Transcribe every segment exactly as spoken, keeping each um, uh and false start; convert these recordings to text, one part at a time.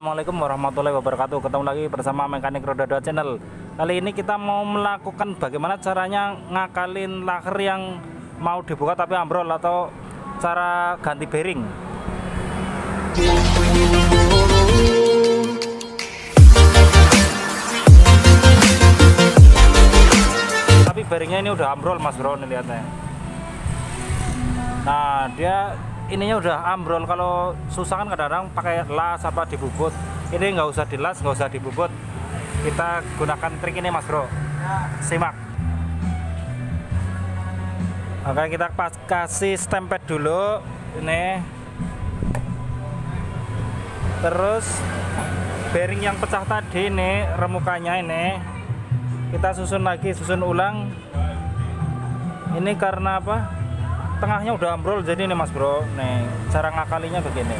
Assalamualaikum warahmatullahi wabarakatuh. Ketemu lagi bersama Mekanik Roda dua Channel. Kali ini kita mau melakukan bagaimana caranya ngakalin laker yang mau dibuka tapi ambrol, atau cara ganti bearing. Tapi bearingnya ini udah ambrol mas bro, nih lihatnya. Nah dia ininya udah ambrol. Kalau susah kan kadang-kadang pakai las apa dibubut. Ini nggak usah dilas, nggak usah dibubut. Kita gunakan trik ini mas bro. Simak. Oke, kita pas kasih stempet dulu ini. Terus bearing yang pecah tadi ini, remukannya ini kita susun lagi, susun ulang. Ini karena apa? Tengahnya udah ambrol, jadi ini mas bro, nih cara ngakalinya begini.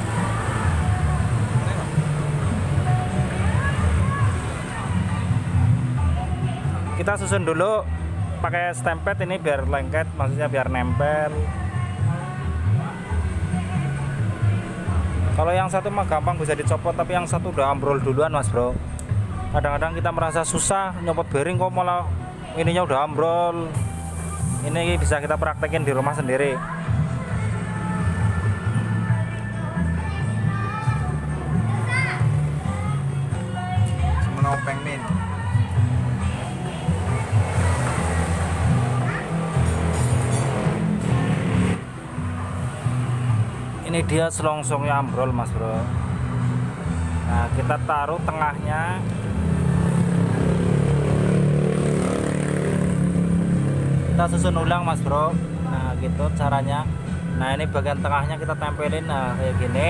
Kita susun dulu pakai stempet ini biar lengket, maksudnya biar nempel. Kalau yang satu mah gampang bisa dicopot, tapi yang satu udah ambrol duluan mas bro. Kadang-kadang kita merasa susah nyopot bearing kok malah ininya udah ambrol. Ini bisa kita praktekin di rumah sendiri. Menopeng min. Ini dia selongsongnya ambrol mas bro. Nah kita taruh tengahnya. Kita susun ulang mas bro. Nah gitu caranya. Nah ini bagian tengahnya kita tempelin, nah kayak gini.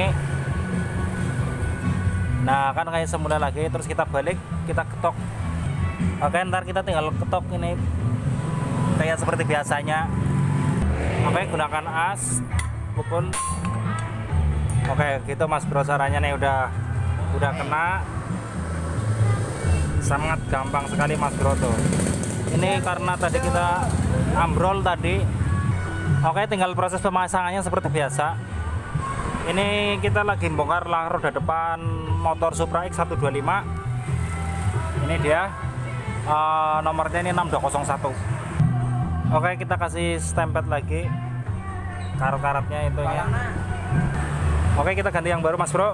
Nah kan kayak semula lagi, terus kita balik, kita ketok. Oke, ntar kita tinggal ketok ini kayak seperti biasanya. Oke, gunakan as, pukul. Oke gitu mas bro, caranya nih udah udah kena. Sangat gampang sekali mas bro tuh. Ini karena tadi kita ambrol tadi. Oke, tinggal proses pemasangannya seperti biasa. Ini kita lagi bongkar laker roda depan motor Supra X seratus dua puluh lima. Ini dia uh, nomornya ini enam dua nol satu. Oke, kita kasih stempet lagi karat-karatnya itunya. Oke, kita ganti yang baru mas bro.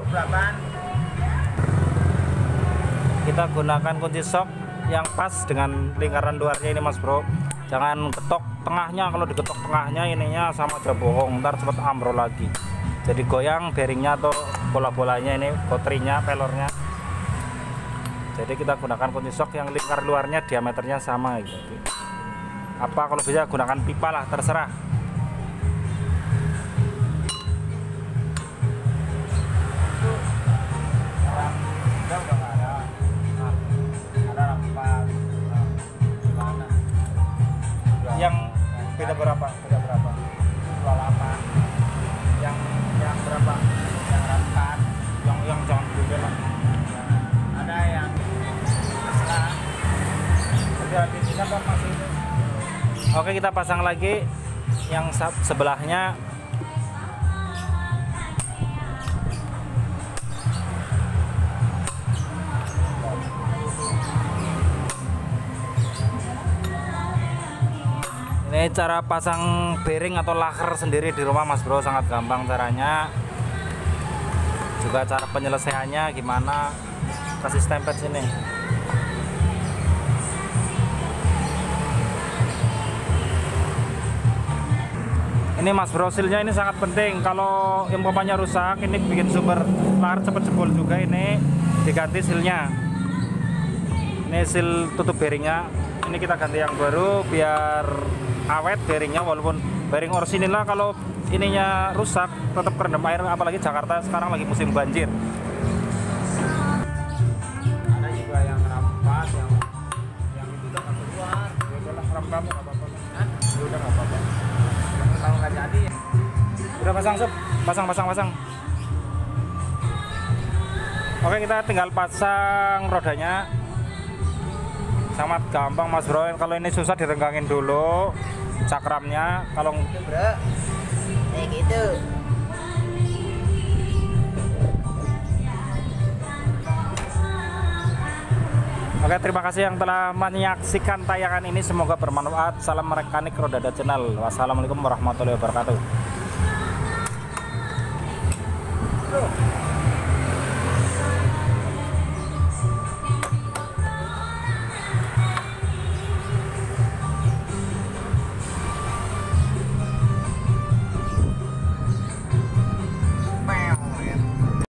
Kita gunakan kunci sok yang pas dengan lingkaran luarnya ini mas bro. Jangan ketok tengahnya, kalau diketok tengahnya ininya sama aja bohong, ntar cepet ambrol lagi. Jadi goyang bearingnya atau bola-bolanya ini, kotrinya, pelornya. Jadi kita gunakan kunci sok yang lingkar luarnya diameternya sama gitu. Apa kalau bisa gunakan pipa lah, terserah. Yang beda berapa? Beda berapa? dua puluh delapan. Yang yang berapa? Yang rapat. Yang yang jangan gede lah. Ada yang terserah. Jadi di sini kan masih. Oke, kita pasang lagi yang sebelahnya. Ini cara pasang bearing atau laker sendiri di rumah mas bro, sangat gampang caranya. Juga cara penyelesaiannya gimana, kasih stempet sini. Ini mas bro, sealnya ini sangat penting. Kalau umpamanya rusak, ini bikin sumber laker cepet jebol juga, ini diganti sealnya. Ini seal tutup bearingnya. Ini kita ganti yang baru biar awet bearingnya, walaupun bearing orisinil kalau ininya rusak tetap kerendam air, apalagi Jakarta sekarang lagi musim banjir. Ada juga yang rapat, yang yang itu udah nggak keluar. Ya udahlah, ram kamu nggak apa-apa. Hah? Ya udah nggak apa-apa. Yang tahu nggak jadi ya. Udah pasang sob, pasang pasang pasang. Oke, kita tinggal pasang rodanya. Sangat gampang mas bro. Kalau ini susah direnggangin dulu cakramnya. Kalau Itu bro, kayak gitu. Oke, terima kasih yang telah menyaksikan tayangan ini, semoga bermanfaat. Salam Mekanik Rodada Channel. Wassalamualaikum warahmatullahi wabarakatuh.